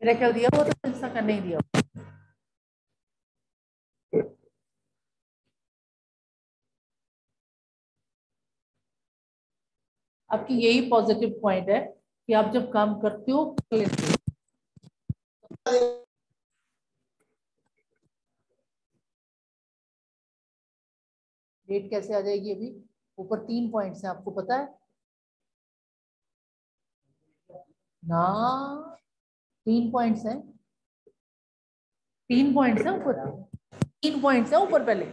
मेरा ख्याल दिया हुआ तो ऐसा करने ही दिया। आपकी यही पॉजिटिव पॉइंट है कि आप जब काम करते हो कर लेते हो। डेट कैसे आ जाएगी? अभी ऊपर 3 पॉइंट्स हैं, आपको पता है ना? 3 पॉइंट्स हैं, 3 पॉइंट्स हैं ऊपर, 3 पॉइंट्स हैं ऊपर पहले।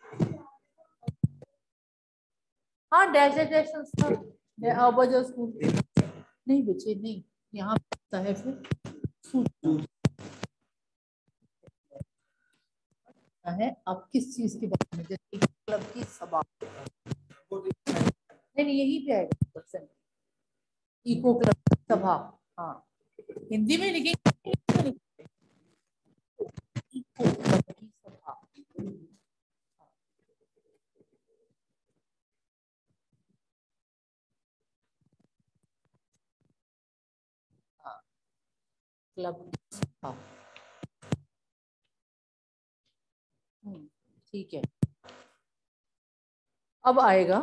हाँ, डैश डैश संस्था अबजो स्कूल नहीं बच्चे नहीं, यहाँ पे है फिर सूचना है आप किस चीज के बारे में, जैसे क्लब की सभा, नहीं यही पे आएगा क्वेश्चन, इको क्लब की सभा। हाँ, हिंदी में लिखेंगे, इको क्लब की सभा। हाँ, क्लब की सभा। ठीक है, अब आएगा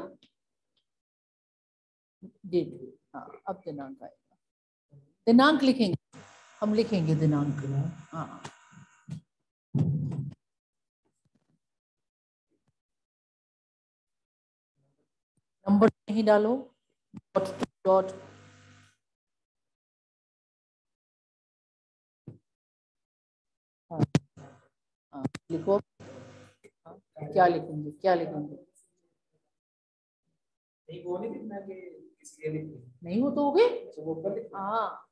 डेट। हाँ, अब दिनांक आएगा, दिनांक लिखेंगे, हम लिखेंगे दिनांक। हाँ, नंबर नहीं डालो, डॉट डॉट हाँ, लिखो। हाँ, क्या लिखेंगे, क्या लिखेंगे? नहीं वो नहीं लिखना कि किसके लिए नहीं, वो तो हो गए। हाँ,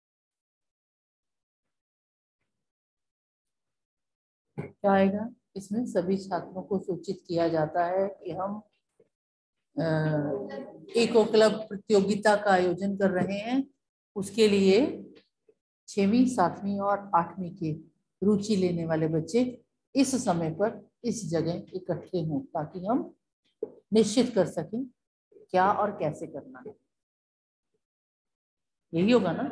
क्या आएगा इसमें? सभी छात्रों को सूचित किया जाता है कि हम इको क्लब प्रतियोगिता का आयोजन कर रहे हैं। उसके लिए 6वीं 7वीं और 8वीं के रुचि लेने वाले बच्चे इस समय पर इस जगह इकट्ठे हों, ताकि हम निश्चित कर सकें क्या और कैसे करना है। यही होगा ना?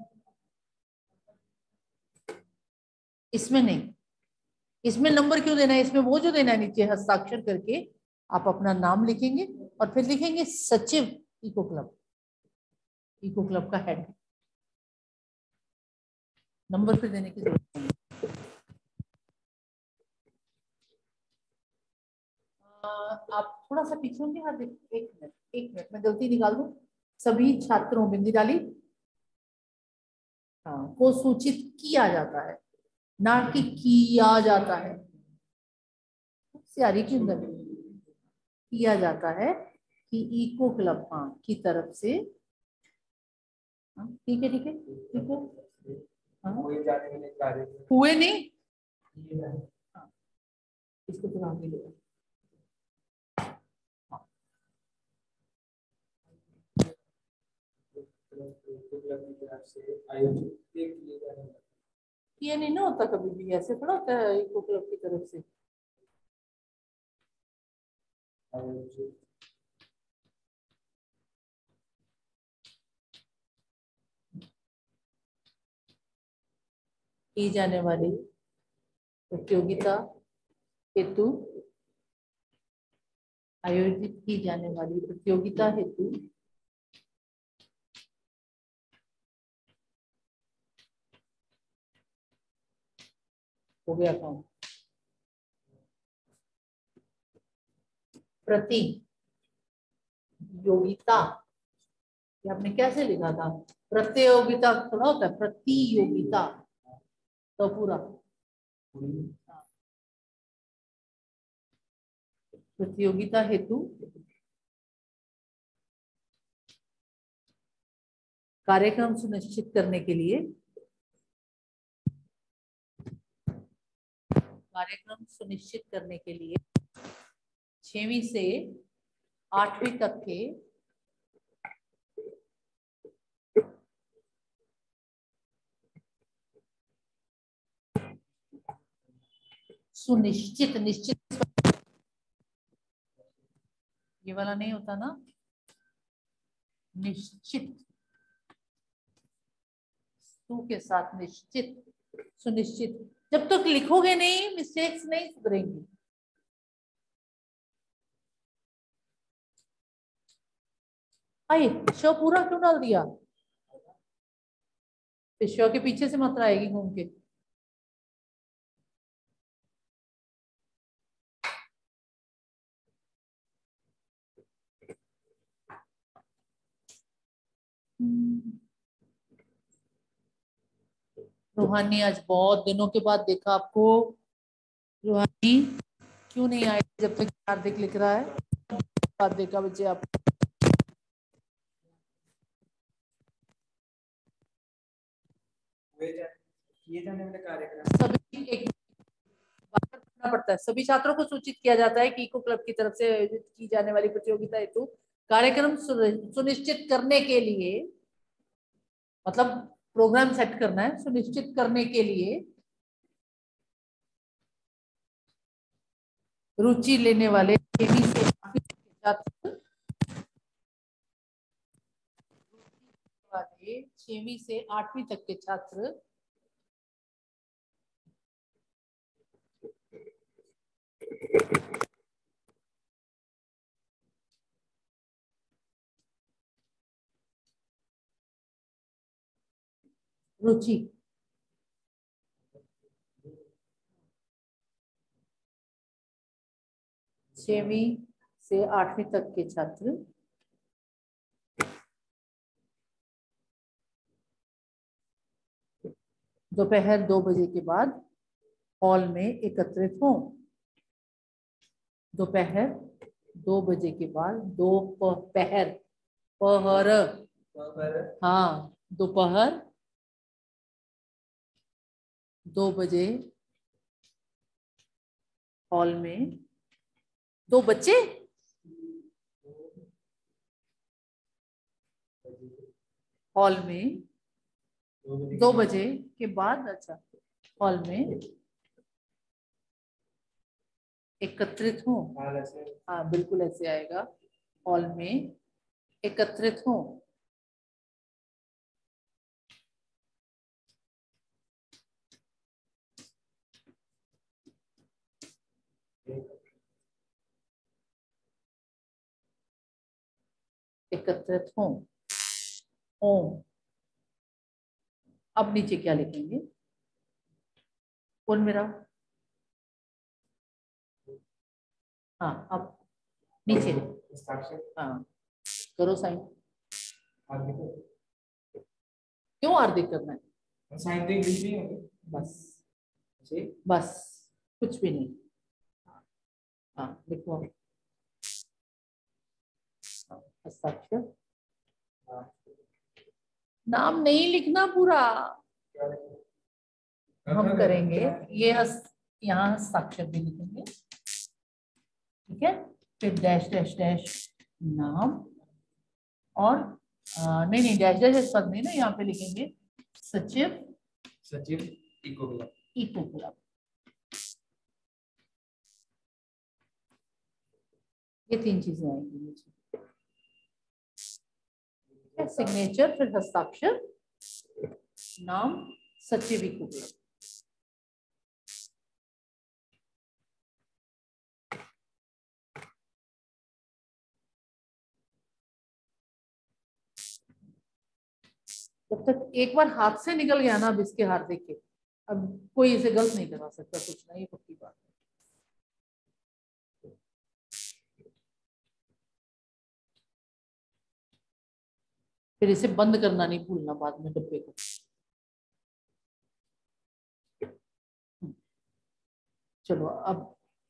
इसमें नहीं, इसमें नंबर क्यों देना है? इसमें वो जो देना है नीचे हस्ताक्षर करके आप अपना नाम लिखेंगे और फिर लिखेंगे सचिव इको क्लब, इको क्लब का हेड। नंबर फिर देने की जरूरत नहीं। आप थोड़ा सा पीछे होंगे। हाँ, एक मिनट, एक मिनट, मैं गलती निकाल दूं। सभी छात्रों, बिंदी डाली, हाँ, को सूचित किया जाता है, ना कि किया जाता है। सियारी के अंदर किया जाता है कि इको क्लब, हाँ, की तरफ से। हाँ, ठीक है, ठीक है, ठीक है। हाँ, हुए नहीं। हाँ, इसको तो आगे ले। ये नहीं ना होता कभी भी, ऐसे थोड़ा होता है इको क्लब की तरफ से। की जाने वाली प्रतियोगिता हेतु, आयोजित की जाने वाली प्रतियोगिता हेतु हो गया काम। प्रतियोगिता, ये आपने कैसे लिखा था? प्रतियोगिता थोड़ा होता है, प्रतियोगिता तो पूरा। प्रतियोगिता हेतु कार्यक्रम सुनिश्चित करने के लिए, कार्यक्रम सुनिश्चित करने के लिए 6वीं से 8वीं तक के सुनिश्चित, निश्चित, ये वाला नहीं होता ना, निश्चित टू के साथ निश्चित सुनिश्चित, जब तक लिखोगे नहीं मिस्टेक्स नहीं सुधरेंगी। आई शो पूरा क्यों डाल दिया? फिर शो के पीछे से मात्रा आएगी घूम के। रूहानी आज बहुत दिनों के बाद देखा आपको। रूहानी क्यों नहीं आए जब तक हार्दिक लिख रहा है? बाद देखा बच्चे आप। ये जाने वाले कार्यक्रम सभी एक करना पड़ता है। सभी छात्रों को सूचित किया जाता है कि इको क्लब की तरफ से आयोजित की जाने वाली प्रतियोगिता हेतु कार्यक्रम सुनिश्चित करने के लिए, मतलब प्रोग्राम सेट करना है, सुनिश्चित करने के लिए रुचि लेने वाले 6वीं से 8वीं तक के छात्र, 6वीं से 8वीं तक के छात्र रुचि 6वीं से 8वीं तक के छात्र दोपहर 2 बजे के बाद हॉल में एकत्रित हों। दोपहर 2 बजे के बाद, दोपहर पहर, हाँ दोपहर 2 बजे हॉल में, 2 बच्चे हॉल में 2 बजे के बाद, अच्छा हॉल में एकत्रित हो। हाँ बिल्कुल ऐसे आएगा, हॉल में एकत्रित हो। एकत्रित हो ओम। अब नीचे क्या लिखेंगे? कौन मेरा? हाँ अब नीचे हाँ करो साइन। क्यों हार्दिक करना है? साइन तो इंग्लिश में है बस बस कुछ भी नहीं। हाँ लिखो हस्ताक्षर। नाम नहीं लिखना पूरा, हम करेंगे ये यहाँ हस्ताक्षर भी लिखेंगे, ठीक है। फिर डैश डैश डैश नाम और नहीं नहीं डैश डैश पद नहीं ना, यहाँ पे लिखेंगे सचिव इको क्लब। ये 3 चीजें आएंगी। सिग्नेचर, फिर हस्ताक्षर, नाम, सचिव इको क्लब। जब तक एक बार हाथ से निकल गया ना अब इसके हार्दिक के, अब कोई इसे गलत नहीं करा सकता कुछ ना, ये पक्की बात है। फिर इसे बंद करना नहीं भूलना बाद में डब्बे को। चलो अब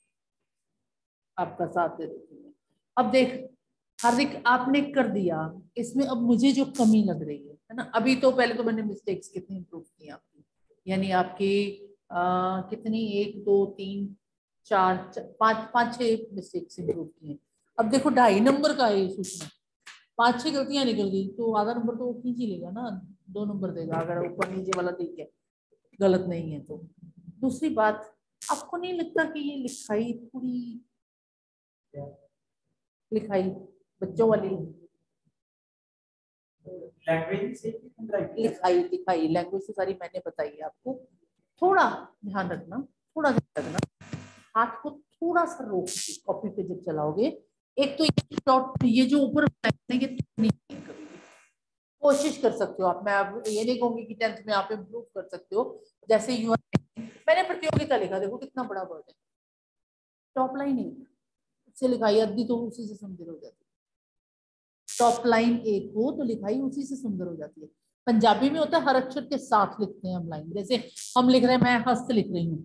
आपका साथ दे देती हूँ। अब देख हार्दिक आपने कर दिया, इसमें अब मुझे जो कमी लग रही है ना, अभी तो पहले तो मैंने मिस्टेक्स कितनी इंप्रूव की आपकी, यानी आपकी कितनी 1 2 3 4 5 6 मिस्टेक्स इंप्रूव किए। अब देखो 2.5 नंबर का है सूचना, 5 6 गलतियां निकल गई तो आधा नंबर तो वो खींच ही लेगा ना, 2 नंबर देगा अगर ऊपर नीचे वाला ठीक है, गलत नहीं है तो। दूसरी बात, आपको नहीं लगता कि ये लिखाई थोड़ी, लिखाई बच्चों वाली लैंग्वेज से लिखाई लिखाई लैंग्वेज तो सारी मैंने बताई है आपको। थोड़ा ध्यान रखना, थोड़ा ध्यान रखना, हाथ को थोड़ा सा रोक के कॉपी पे जब चलाओगे। एक तो ये डॉट, ये जो ऊपर ये नहीं है कभी भी। कोशिश कर सकते हो आप, मैं आप ये नहीं कहूंगी कि 10th में आप इम्प्रूव कर सकते हो। जैसे यू मैंने प्रतियोगिता लिखा, देखो कितना बड़ा वर्ड है, टॉप लाइन है, उससे लिखाई अद्दी तो उसी से सुंदर हो जाती है। टॉप लाइन एक हो तो लिखाई उसी से सुंदर हो जाती है। पंजाबी में होता है हर अक्षर के साथ लिखते हैं हम लाइन, जैसे हम लिख रहे हैं, मैं हस्त लिख रही हूँ,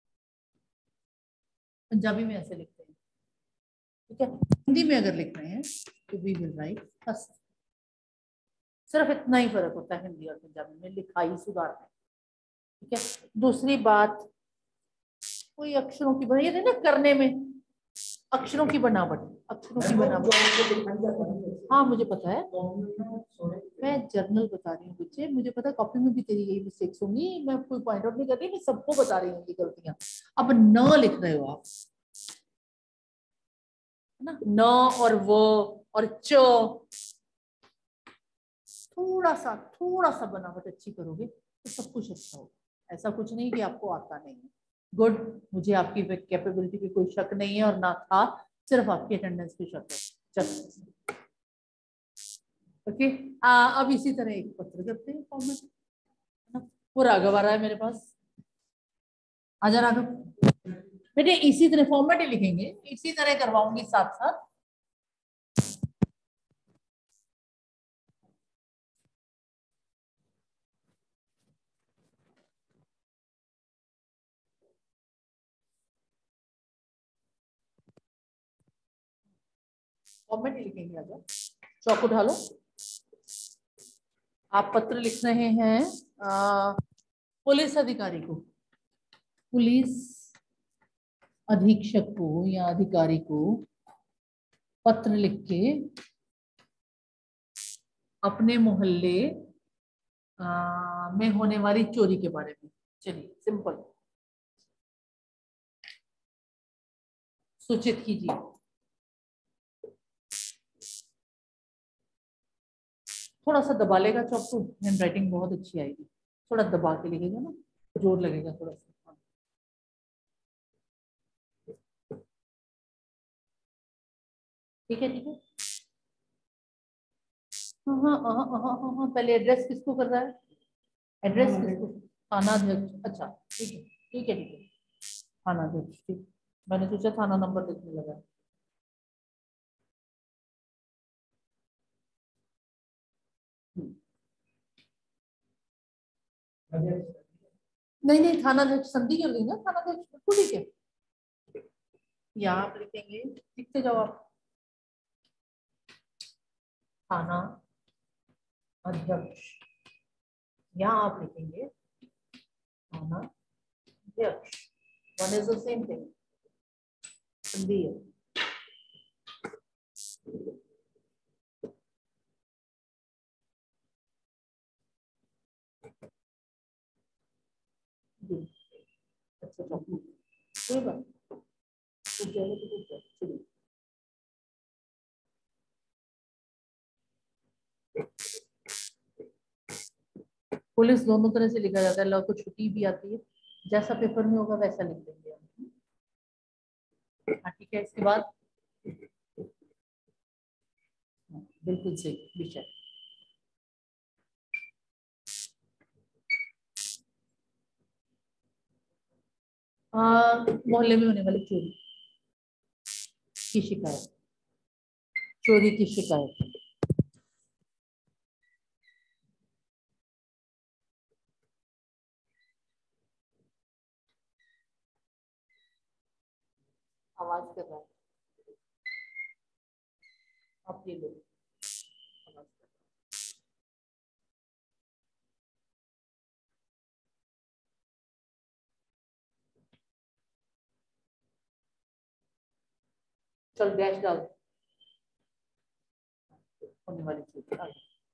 पंजाबी में ऐसे लिखते हैं, ठीक है। हिंदी में अगर लिख रहे हैं तो वी विल राइट हस्त। सिर्फ इतना ही फर्क होता है हिंदी और पंजाबी में, लिखाई सुधारना, ठीक है। दूसरी बात, कोई अक्षरों की बनाई ना करने में, अक्षरों की बनावट, अक्षरों की बनावट, हाँ मुझे पता है, मैं जर्नल बता रही हूँ बच्चे, मुझे पता है कॉपी में भी तेरी यही मिस्टेक्स होंगी, मैं कोई पॉइंट आउट नहीं कर रही, मैं सबको बता रही हूँ ये गलतियां। अब न लिख रहे हो आप, है ना, न और वो और च, थोड़ा सा बनावट अच्छी करोगे तो सब कुछ अच्छा होगा। ऐसा कुछ नहीं कि आपको आता नहीं है, गुड, मुझे आपकी कैपेबिलिटी पे कोई शक नहीं है और ना था, सिर्फ आपकी अटेंडेंस पे शक है। चलो ओके, अब इसी तरह एक पत्र करते हैं फॉर्मेट। वो राघव आ रहा है मेरे पास, आजा राघव बेटे, इसी तरह फॉर्मेट ही लिखेंगे, इसी तरह करवाऊंगी साथ साथ। फॉर्मेट ही लिखेंगे, आजा चौक उठा लो। आप पत्र लिख रहे हैं पुलिस अधिकारी को, पुलिस अधीक्षक को या अधिकारी को पत्र लिख के अपने मोहल्ले में होने वाली चोरी के बारे में। चलिए सिंपल, सूचित कीजिए। थोड़ा सा दबा लेगा चौक तो हैंड राइटिंग बहुत अच्छी आएगी, थोड़ा दबा के लिखेगा ना, जोर लगेगा थोड़ा सा। ठीक है ठीक है, हाँ हाँ हाँ हाँ हाँ हाँ हाँ, पहले एड्रेस किसको कर रहा है, एड्रेस किसको, थाना अध्यक्ष, अच्छा ठीक है ठीक है ठीक है, थाना अध्यक्ष, ठीक, मैंने सोचा थाना नंबर लिखने लगा। नहीं नहीं, थाना अध्यक्ष संधि कर ली ना, थाना अध्यक्ष बिल्कुल ठीक है। यहाँ आप लिखेंगे, लिखते जाओ आप, थाना अध्यक्ष, यहाँ आप लिखेंगे थाना अध्यक्ष, one is the same thing, संधि है। अच्छा कोई बात, चलिए पुलिस दोनों तरह से लिखा जाता है, लव को छुट्टी भी आती है, जैसा पेपर में होगा वैसा लिख देंगे हम। हाँ ठीक है, इसके बाद बिल्कुल सही विषय, मोहल्ले में होने वाली चोरी की शिकायत, चोरी की शिकायत, आवाज कर रहा है, आप ये लो आवाज कर रहा है। चल डैश डाल, होने वाली चोरी,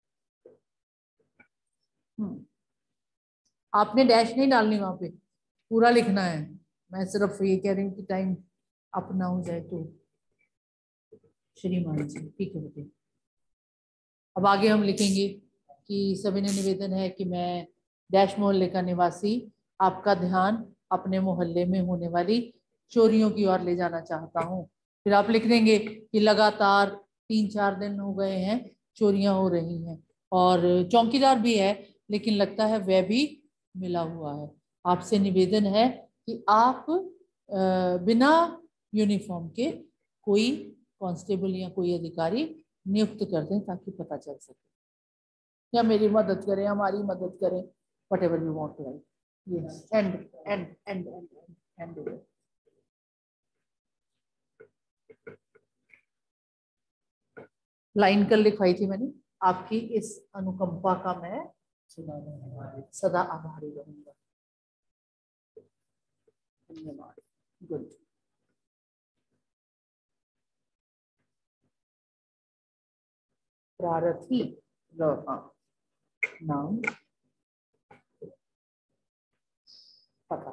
आपने डैश नहीं डालनी वहां पे, पूरा लिखना है। मैं सिर्फ ये कह रही हूँ कि टाइम अपना हो जाए तो। श्रीमान जी ठीक है बेटे। अब आगे हम लिखेंगे कि सविनय निवेदन है कि मैं डैश मोहल्ले का निवासी आपका ध्यान अपने मोहल्ले में होने वाली चोरियों की ओर ले जाना चाहता हूँ। फिर आप लिख देंगे कि लगातार 3-4 दिन हो गए हैं चोरियां हो रही हैं और चौकीदार भी है लेकिन लगता है वह भी मिला हुआ है। आपसे निवेदन है कि आप बिना यूनिफॉर्म के कोई कांस्टेबल या कोई अधिकारी नियुक्त कर दें ताकि पता चल सके या मेरी मदद करें, हमारी मदद करें, whatever you want to write. Yes. End. Line कल लिखवाई थी मैंने। आपकी इस अनुकंपा का मैं सदा आभारी रहूंगा। धन्यवाद। गुड। प्रारथी नाम पता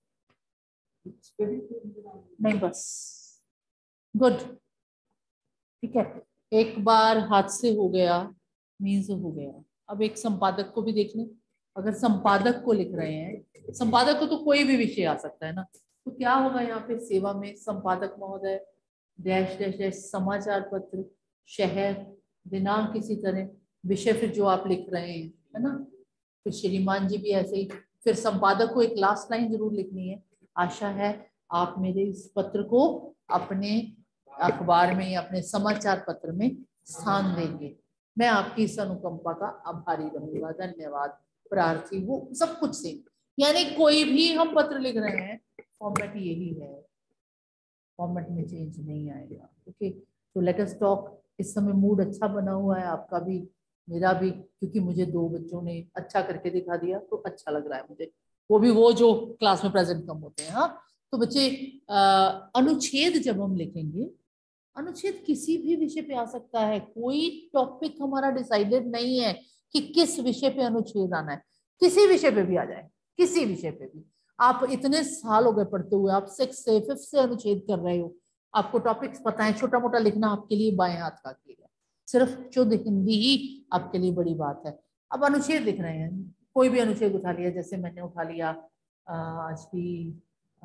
नहीं, बस गुड। ठीक है, एक बार हाथ से हो गया मीन्स हो गया। अब एक संपादक को भी देख लें। अगर संपादक को लिख रहे हैं, संपादक को तो कोई भी विषय आ सकता है ना, तो क्या होगा यहाँ पे सेवा में संपादक महोदय डैश डैश डैश समाचार पत्र शहर दिनांक किसी तरह विषय फिर जो आप लिख रहे हैं है ना, फिर श्रीमान जी भी ऐसे ही। फिर संपादक को एक लास्ट लाइन जरूर लिखनी है, आशा है आप मेरे इस पत्र को अपने अखबार में या अपने समाचार पत्र में स्थान देंगे। मैं आपकी इस अनुकंपा का आभारी रहूंगा। धन्यवाद। प्रार्थी वो सब कुछ से, यानी कोई भी हम पत्र लिख रहे हैं फॉर्मेट यही है, फॉर्मेट में चेंज नहीं आएगा। ओके, तो लेट अस टॉक। इस समय मूड अच्छा बना हुआ है आपका भी मेरा भी, क्योंकि मुझे 2 बच्चों ने अच्छा करके दिखा दिया तो अच्छा लग रहा है मुझे, वो भी वो जो क्लास में प्रेजेंट कम होते हैं। हाँ, तो बच्चे अनुच्छेद जब हम लिखेंगे, अनुच्छेद किसी भी विषय पे आ सकता है, कोई टॉपिक हमारा डिसाइडेड नहीं है कि किस विषय पे अनुच्छेद आना है, किसी विषय पे भी आ जाए, किसी विषय पे भी। आप इतने साल हो गए पढ़ते हुए, आप 6 से 5th से अनुच्छेद कर रहे हो, आपको टॉपिक्स पता है, छोटा मोटा लिखना आपके लिए बाएं हाथ का खेल है, सिर्फ शुद्ध हिंदी ही आपके लिए बड़ी बात है। अब अनुच्छेद लिख रहे हैं, कोई भी अनुच्छेद उठा लिया, जैसे मैंने उठा लिया आज भी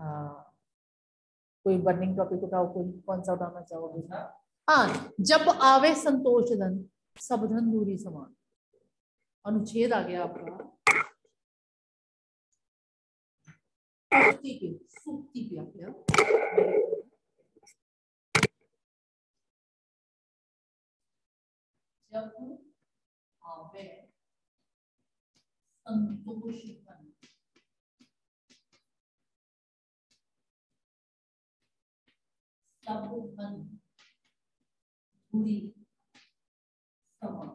कोई बर्निंग टॉपिक उठाओ, कोई कौन सा उठाना चाहोगे? हाँ, जब आवे संतोष धन सब धन दूरी समान, अनुच्छेद आ गया आपका सूक्ति पे आ गया। जब आवे संतोष धन सब धन दूरी समान,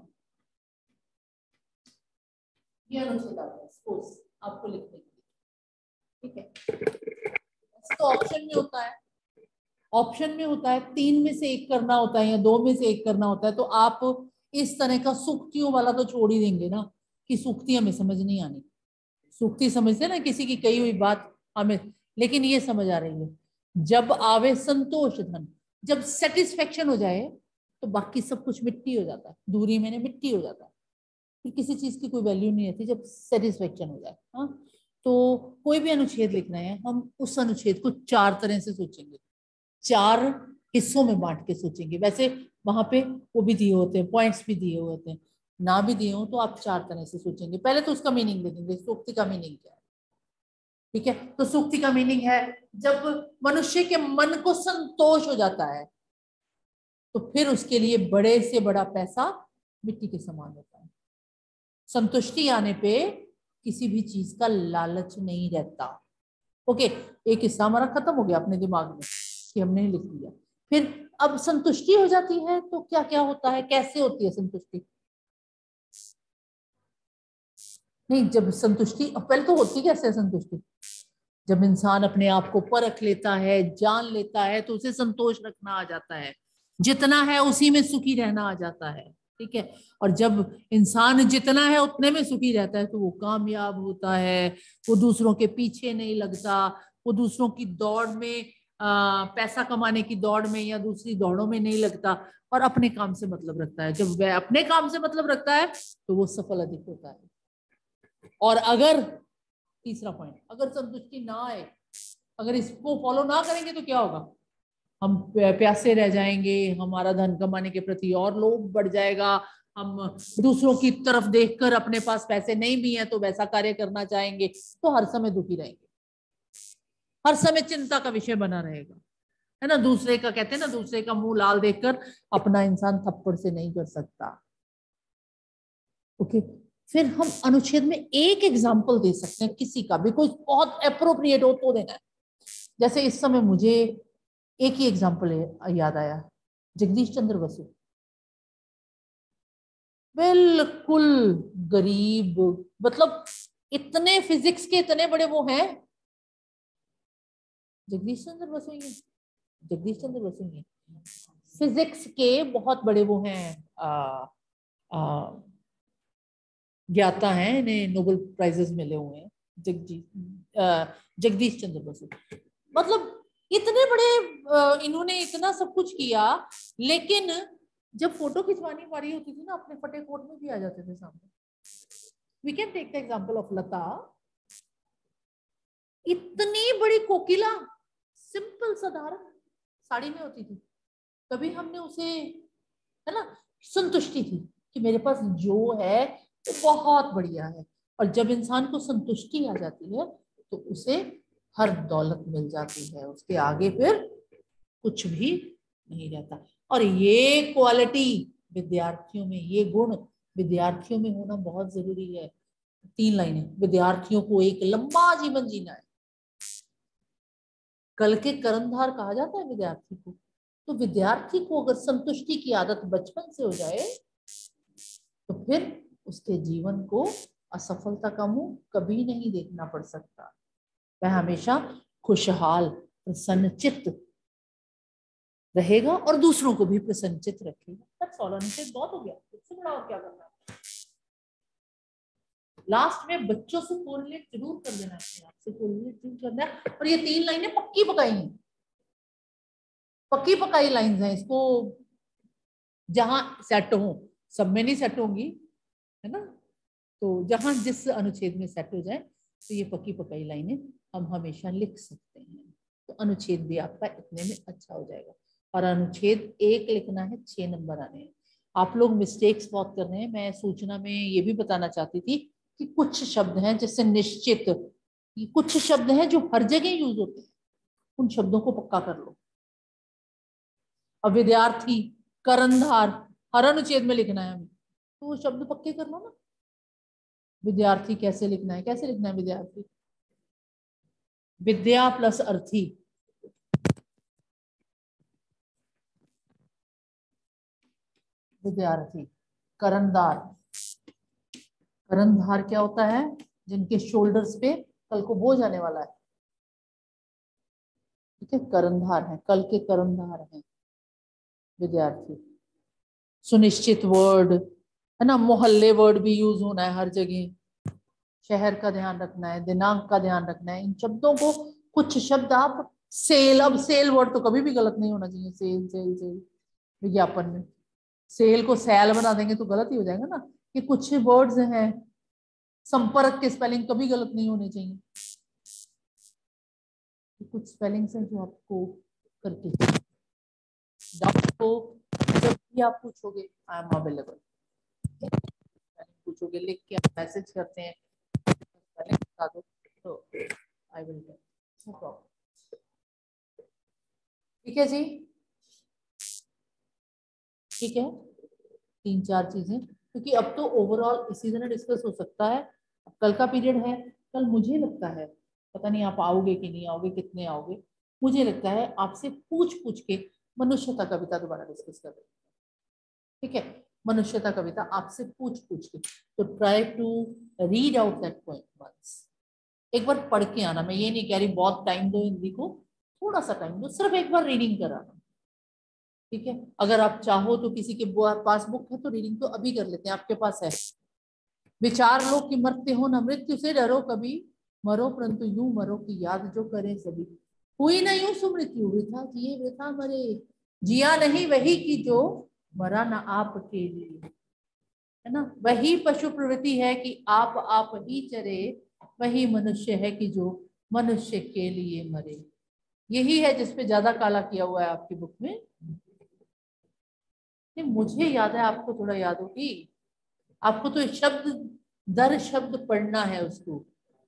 ये अनुच्छेद आ गया। सपोज आपको लिखने के लिए, ठीक है, तो ऑप्शन में होता है, ऑप्शन में होता है 3 में से 1 करना होता है या 2 में से 1 करना होता है, तो आप इस तरह का सूक्तियों वाला तो छोड़ ही देंगे ना, कि सूक्ति हमें समझ नहीं आनी। सूक्ति समझते ना, किसी की कही हुई बात हमें, लेकिन ये समझ आ रही है, जब आवे संतोष धन, जब सेटिस्फेक्शन हो जाए तो बाकी सब कुछ मिट्टी हो जाता है, दूरी मैंने मिट्टी हो जाता है, फिर किसी चीज की कोई वैल्यू नहीं रहती जब सेटिस्फेक्शन हो जाए। हाँ, तो कोई भी अनुच्छेद लिख रहे हैं, हम उस अनुच्छेद को 4 तरह से सोचेंगे, 4 हिस्सों में बांट के सोचेंगे। वैसे वहां पे वो भी दिए होते हैं, पॉइंट्स भी दिए हुए होते हैं, ना भी दिए हो तो आप 4 तरह से सोचेंगे। पहले तो उसका मीनिंग देखेंगे, सूक्ति का मीनिंग क्या है। ठीक है, तो सूक्ति का मीनिंग है जब मनुष्य के मन को संतोष हो जाता है तो फिर उसके लिए बड़े से बड़ा पैसा मिट्टी के समान होता है। संतुष्टि आने पे किसी भी चीज का लालच नहीं रहता। ओके, एक हिस्सा हमारा खत्म हो गया अपने दिमाग में कि हमने लिख लिया। फिर अब संतुष्टि हो जाती है तो क्या क्या होता है, कैसे होती है संतुष्टि? नहीं, जब संतुष्टि पहले तो होती कैसे है संतुष्टि? जब इंसान अपने आप को परख लेता है, जान लेता है, तो उसे संतोष रखना आ जाता है, जितना है उसी में सुखी रहना आ जाता है। ठीक है, और जब इंसान जितना है उतने में सुखी रहता है तो वो कामयाब होता है, वो दूसरों के पीछे नहीं लगता, वो दूसरों की दौड़ में पैसा कमाने की दौड़ में या दूसरी दौड़ों में नहीं लगता, और अपने काम से मतलब रखता है। जब वह अपने काम से मतलब रखता है तो वो सफल अधिक होता है। और अगर तीसरा पॉइंट, अगर संतुष्टि ना आए, अगर इसको फॉलो ना करेंगे तो क्या होगा, हम प्यासे रह जाएंगे, हमारा धन कमाने के प्रति और लोभ बढ़ जाएगा, हम दूसरों की तरफ देखकर अपने पास पैसे नहीं भी हैं तो वैसा कार्य करना चाहेंगे, तो हर समय दुखी रहेंगे, हर समय चिंता का विषय बना रहेगा, है ना। दूसरे का कहते हैं ना, दूसरे का मुंह लाल देखकर अपना इंसान थप्पड़ से नहीं कर सकता। ओके, फिर हम अनुच्छेद में एक एग्जाम्पल दे सकते हैं किसी का भी, कोई बहुत अप्रोप्रिएट हो तो देना है। जैसे इस समय मुझे एक ही एग्जाम्पल याद आया, जगदीश चंद्र बसु, बिल्कुल गरीब, मतलब इतने फिजिक्स के इतने बड़े वो हैं, जगदीश चंद्र बसु ही हैं, जगदीश चंद्र बसु ही हैं, फिजिक्स के बहुत बड़े वो हैं, ज्ञाता हैं, इन्हें नोबेल प्राइजेस मिले हुए हैं, जगदीश चंद्र बसु। मतलब इतने बड़े, इन्होंने इतना सब कुछ किया, लेकिन जब फोटो खिंचवानी बारी होती थी ना, अपने फटे कोट में भी आ जाते थे सामने। We can take the example of Lata, इतनी बड़ी कोकिला, सिंपल साधारण साड़ी में होती थी, कभी हमने उसे, है ना, संतुष्टि थी कि मेरे पास जो है वो बहुत बढ़िया है। और जब इंसान को संतुष्टि आ जाती है तो उसे हर दौलत मिल जाती है, उसके आगे फिर कुछ भी नहीं रहता। और ये क्वालिटी विद्यार्थियों में, ये गुण विद्यार्थियों में होना बहुत जरूरी है। 3 लाइनें, विद्यार्थियों को एक लंबा जीवन जीना है, कल के कर्णधार कहा जाता है विद्यार्थी को। तो विद्यार्थी को अगर संतुष्टि की आदत बचपन से हो जाए तो फिर उसके जीवन को असफलता का मुंह कभी नहीं देखना पड़ सकता। वह हमेशा खुशहाल प्रसन्नचित्त रहेगा और दूसरों को भी प्रसन्नचित्त रखेगा। बहुत हो गया, इससे बड़ा और क्या करना है। लास्ट में बच्चों से कोरिलेट जरूर कर देना, अपने आप से कोरिलेट जरूर करना है। और ये 3 लाइनें पक्की पकाई हैं, पक्की पकाई लाइंस हैं, इसको जहां सेट हो, सब में नहीं सेट होंगी, है ना, तो जहां जिस अनुच्छेद में सेट हो जाए तो ये पक्की पकाई लाइनें हम हमेशा लिख सकते हैं। तो अनुच्छेद भी आपका इतने में अच्छा हो जाएगा। और अनुच्छेद 1 लिखना है, 6 नंबर आने हैं। आप लोग मिस्टेक्स बहुत कर रहे हैं। मैं सूचना में ये भी बताना चाहती थी कि कुछ शब्द हैं जैसे निश्चित, कुछ शब्द हैं जो हर जगह यूज होते हैं, उन शब्दों को पक्का कर लो। और विद्यार्थी, कर्णधार हर अनुच्छेद में लिखना है हमें, तो वो शब्द पक्के कर लो ना। विद्यार्थी कैसे लिखना है, कैसे लिखना है विद्यार्थी, विद्या प्लस अर्थी, विद्यार्थी। कर्णधार, कर्णधार क्या होता है, जिनके शोल्डर्स पे कल को बोझ आने वाला है, ठीक है, कर्णधार है, कल के कर्णधार हैं विद्यार्थी। सुनिश्चित वर्ड, है ना, मोहल्ले वर्ड भी यूज होना है हर जगह, शहर का ध्यान रखना है, दिनांक का ध्यान रखना है। इन शब्दों को, कुछ शब्द आप सेल, अब सेल वर्ड तो कभी भी गलत नहीं होना चाहिए, सेल सेल सेल, विज्ञापन में सेल को सैल बना देंगे तो गलत ही हो जाएगा ना। कि कुछ वर्ड्स हैं, संपर्क के स्पेलिंग कभी गलत नहीं होने चाहिए, कुछ स्पेलिंग्स हैं जो आपको करके डाउट को जब भी आप पूछोगे, आई एम अवेलेबल, पूछोगे, लिख के आप मैसेज करते हैं, बता दो तो आई विल नो प्रॉब्लम। ठीक है जी, ठीक है, 3-4 चीजें, क्योंकि अब तो ओवरऑल इसी तरह डिस्कस हो सकता है। अब कल का पीरियड है, कल मुझे लगता है, पता नहीं आप आओगे कि नहीं आओगे, कितने आओगे, मुझे लगता है आपसे पूछ पूछ के मनुष्यता कविता दोबारा डिस्कस कर रहे, ठीक है, मनुष्यता कविता आपसे पूछ पूछ के। तो try to read out that poem once, एक बार पढ़ के आना। मैं ये नहीं कह रही बहुत टाइम दो हिंदी को, थोड़ा सा टाइम दो, सिर्फ एक बार रीडिंग कराना, ठीक है। अगर आप चाहो तो किसी के पास बुक है तो रीडिंग तो अभी कर लेते हैं, आपके पास है। विचार लो कि मरते हो न मृत्यु से डरो कभी, मरो परंतु यूं मरो कि याद जो करें सभी, हुई न यूं सुमृत्यु, वृथा जिए वृथा मरे, जिया नहीं वही की जो मरा न आपके लिए, है ना। वही पशु प्रवृत्ति है कि आप ही चरे, वही मनुष्य है कि जो मनुष्य के लिए मरे। यही है जिसपे ज्यादा काला किया हुआ है आपकी बुक में। नहीं, मुझे याद है, आपको थोड़ा याद होगी। आपको तो शब्द दर शब्द पढ़ना है उसको।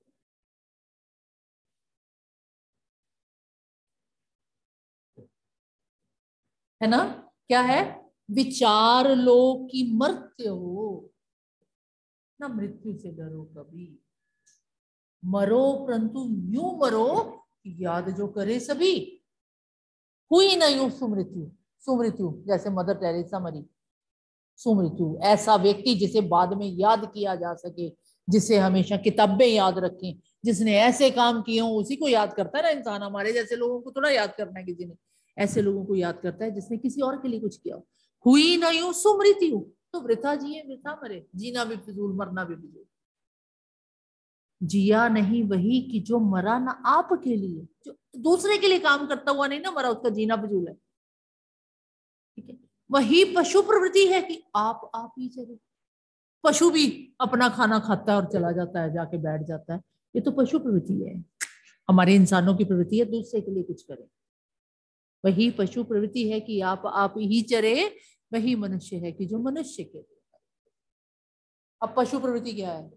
है ना। क्या है? विचार लो कि मर्त्य हो, ना मृत्यु से डरो कभी। मरो परंतु यूं मरो, याद जो करे सभी। हुई ना यूं सुमृत्यु। सुमृत्यु जैसे मदर टेरेसा मरी। सुमृत्यु ऐसा व्यक्ति जिसे बाद में याद किया जा सके, जिसे हमेशा किताबें याद रखें, जिसने ऐसे काम किए हों, उसी को याद करता है ना इंसान। हमारे जैसे लोगों को थोड़ा याद करना है किसी ने, ऐसे लोगों को याद करता है जिसने किसी और के लिए कुछ किया हो। हुई ना यूं सुमृत्यु, तो वृथा जिए वृथा मरे। जीना भी फिजूल, मरना भी फिजूल। जिया नहीं वही कि जो मरा ना आपके लिए, जो दूसरे के लिए काम करता हुआ नहीं ना मरा, उसका जीना फिजूल है। ठीक है। वही पशु प्रवृत्ति है कि आप ही चले। पशु भी अपना खाना खाता है और चला जाता है, जाके बैठ जाता है। ये तो पशु प्रवृत्ति है। हमारे इंसानों की प्रवृत्ति है दूसरे के लिए कुछ करें। वही पशु प्रवृत्ति है कि आप ही चरे, वही मनुष्य है कि जो मनुष्य के लिए। अब पशु प्रवृत्ति क्या है?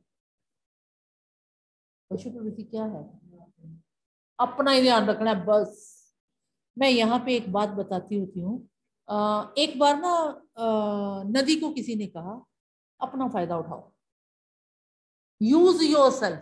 पशु प्रवृत्ति क्या है? अपना ही ध्यान रखना है बस। मैं यहाँ पे एक बात बताती होती हूँ। एक बार ना नदी को किसी ने कहा अपना फायदा उठाओ, यूज योर सेल्फ।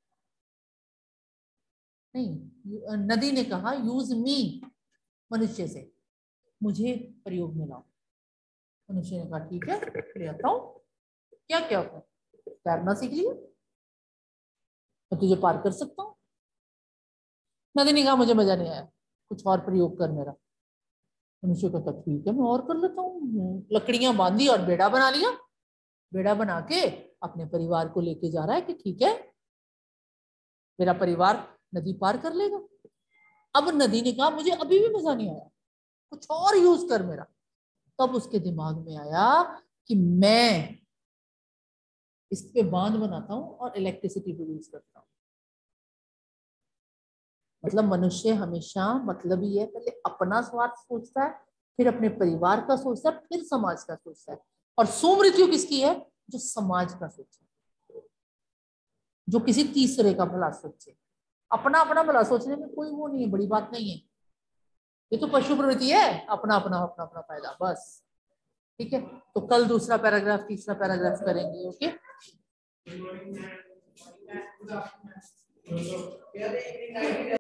नहीं, नदी ने कहा यूज मी, मनुष्य से, मुझे प्रयोग में लाओ। मनुष्य ने कहा ठीक है ले आता हूँ। क्या क्या होता है? तैरना सीख लिया, मैं तुझे पार कर सकता हूँ। नदी ने कहा मुझे मजा नहीं आया, कुछ और प्रयोग कर मेरा। मनुष्य कहता ठीक है मैं और कर लेता हूँ। लकड़ियां बांधी और बेड़ा बना लिया। बेड़ा बना के अपने परिवार को लेके जा रहा है कि ठीक है मेरा परिवार नदी पार कर लेगा। अब नदी ने कहा मुझे अभी भी मजा नहीं आया, कुछ और यूज कर मेरा। तब उसके दिमाग में आया कि मैं इस पे बांध बनाता हूं और इलेक्ट्रिसिटी प्रोड्यूस करता हूं। मतलब मनुष्य हमेशा मतलब ही है, पहले अपना स्वार्थ सोचता है, फिर अपने परिवार का सोचता है, फिर समाज का सोचता है। और सुमृत्यु किसकी है? जो समाज का सोचे, जो किसी तीसरे का भला सोचे। अपना अपना भला सोचने में कोई वो नहीं है, बड़ी बात नहीं है। ये तो पशु प्रवृत्ति है, अपना अपना अपना अपना फायदा बस। ठीक है, तो कल दूसरा पैराग्राफ तीसरा पैराग्राफ करेंगे। ओके।